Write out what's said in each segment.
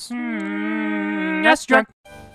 Yes, drunk.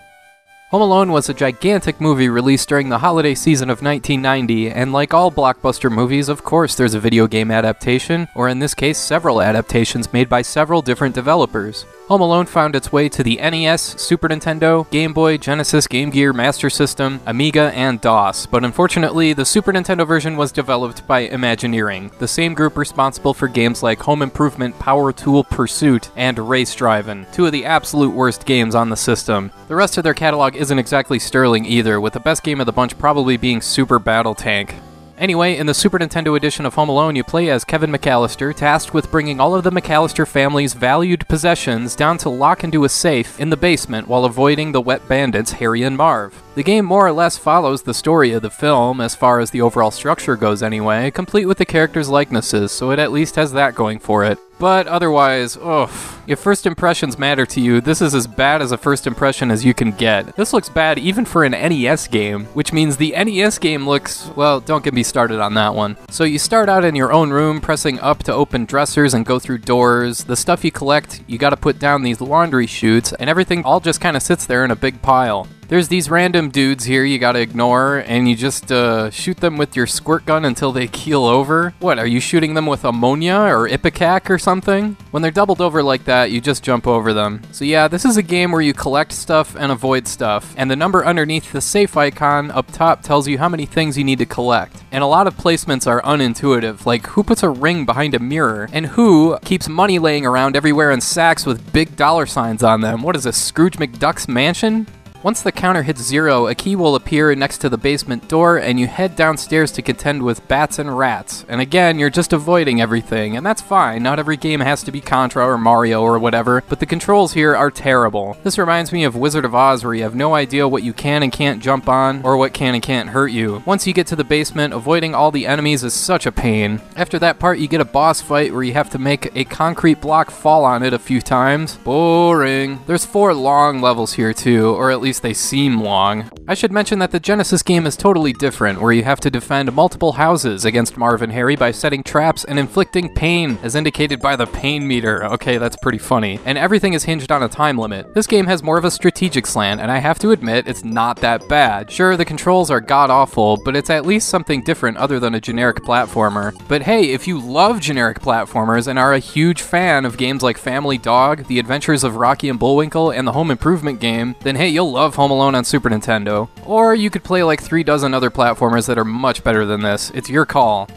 Home Alone was a gigantic movie released during the holiday season of 1990, and like all blockbuster movies, of course there's a video game adaptation, or in this case, several adaptations made by several different developers. Home Alone found its way to the NES, Super Nintendo, Game Boy, Genesis, Game Gear, Master System, Amiga, and DOS, but unfortunately, the Super Nintendo version was developed by Imagineering, the same group responsible for games like Home Improvement, Power Tool Pursuit, and Race Drivin', two of the absolute worst games on the system. The rest of their catalog isn't exactly sterling either, with the best game of the bunch probably being Super Battle Tank. Anyway, in the Super Nintendo edition of Home Alone, you play as Kevin McAllister, tasked with bringing all of the McAllister family's valued possessions down to lock into a safe in the basement while avoiding the wet bandits Harry and Marv. The game more or less follows the story of the film, as far as the overall structure goes anyway, complete with the characters' likenesses, so it at least has that going for it. But otherwise, if first impressions matter to you, this is as bad as a first impression as you can get. This looks bad even for an NES game, which means the NES game looks, well, don't get me started on that one. So you start out in your own room, pressing up to open dressers and go through doors. The stuff you collect, you gotta put down these laundry chutes, and everything all just kinda sits there in a big pile. There's these random dudes here you gotta ignore, and you just shoot them with your squirt gun until they keel over. What, are you shooting them with ammonia or Ipecac or something? When they're doubled over like that, you just jump over them. So yeah, this is a game where you collect stuff and avoid stuff, and the number underneath the safe icon up top tells you how many things you need to collect. And a lot of placements are unintuitive, like who puts a ring behind a mirror, and who keeps money laying around everywhere in sacks with big dollar signs on them? What is this, Scrooge McDuck's mansion? Once the counter hits 0, a key will appear next to the basement door, and you head downstairs to contend with bats and rats. And again, you're just avoiding everything, and that's fine. Not every game has to be Contra or Mario or whatever, but the controls here are terrible. This reminds me of Wizard of Oz, where you have no idea what you can and can't jump on, or what can and can't hurt you. Once you get to the basement, avoiding all the enemies is such a pain. After that part, you get a boss fight where you have to make a concrete block fall on it a few times. Boring. There's 4 long levels here too, or at least they seem long. I should mention that the Genesis game is totally different, where you have to defend multiple houses against Marv and Harry by setting traps and inflicting pain, as indicated by the pain meter. Okay, that's pretty funny. And everything is hinged on a time limit. This game has more of a strategic slant, and I have to admit, it's not that bad. Sure, the controls are god-awful, but it's at least something different other than a generic platformer. But hey, if you love generic platformers and are a huge fan of games like Family Dog, The Adventures of Rocky and Bullwinkle, and the Home Improvement game, then hey, you'll love Home Alone on Super Nintendo. Or you could play like 3 dozen other platformers that are much better than this. It's your call.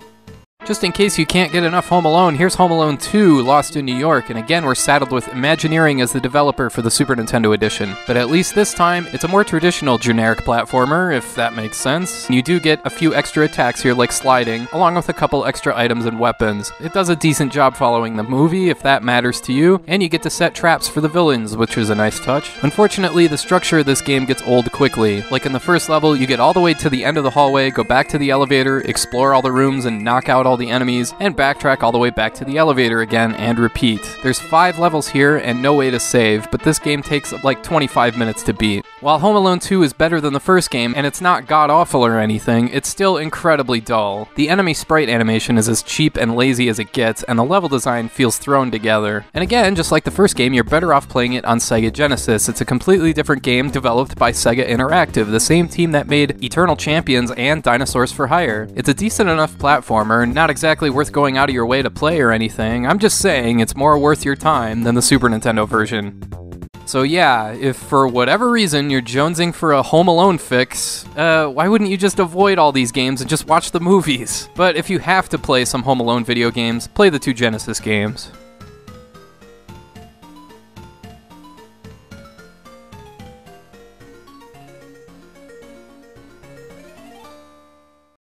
Just in case you can't get enough Home Alone, here's Home Alone 2, Lost in New York, and again we're saddled with Imagineering as the developer for the Super Nintendo edition. But at least this time, it's a more traditional generic platformer, if that makes sense. You do get a few extra attacks here like sliding, along with a couple extra items and weapons. It does a decent job following the movie, if that matters to you, and you get to set traps for the villains, which is a nice touch. Unfortunately, the structure of this game gets old quickly. Like in the first level, you get all the way to the end of the hallway, go back to the elevator, explore all the rooms, and knock out all the enemies, and backtrack all the way back to the elevator again and repeat. There's 5 levels here and no way to save, but this game takes like 25 minutes to beat. While Home Alone 2 is better than the first game, and it's not god-awful or anything, it's still incredibly dull. The enemy sprite animation is as cheap and lazy as it gets, and the level design feels thrown together. And again, just like the first game, you're better off playing it on Sega Genesis. It's a completely different game developed by Sega Interactive, the same team that made Eternal Champions and Dinosaurs for Hire. It's a decent enough platformer, not exactly worth going out of your way to play or anything. I'm just saying it's more worth your time than the Super Nintendo version. So yeah, if for whatever reason you're jonesing for a Home Alone fix, why wouldn't you just avoid all these games and just watch the movies? But if you have to play some Home Alone video games, play the 2 Genesis games.